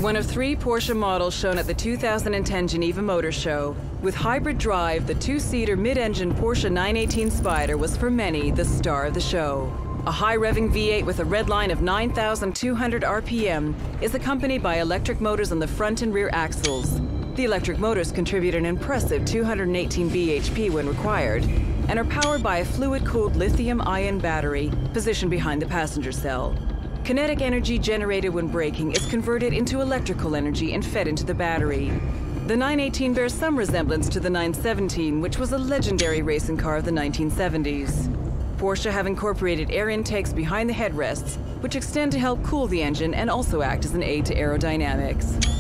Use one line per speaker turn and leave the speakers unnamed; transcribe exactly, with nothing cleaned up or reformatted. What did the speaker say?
One of three Porsche models shown at the two thousand ten Geneva Motor Show. With hybrid drive, the two-seater mid-engine Porsche nine eighteen Spyder was for many the star of the show. A high-revving V eight with a red line of nine thousand two hundred R P M is accompanied by electric motors on the front and rear axles. The electric motors contribute an impressive two hundred eighteen B H P when required and are powered by a fluid-cooled lithium-ion battery positioned behind the passenger cell. Kinetic energy generated when braking is converted into electrical energy and fed into the battery. The nine eighteen bears some resemblance to the nine seventeen, which was a legendary racing car of the nineteen seventies. Porsche have incorporated air intakes behind the headrests, which extend to help cool the engine and also act as an aid to aerodynamics.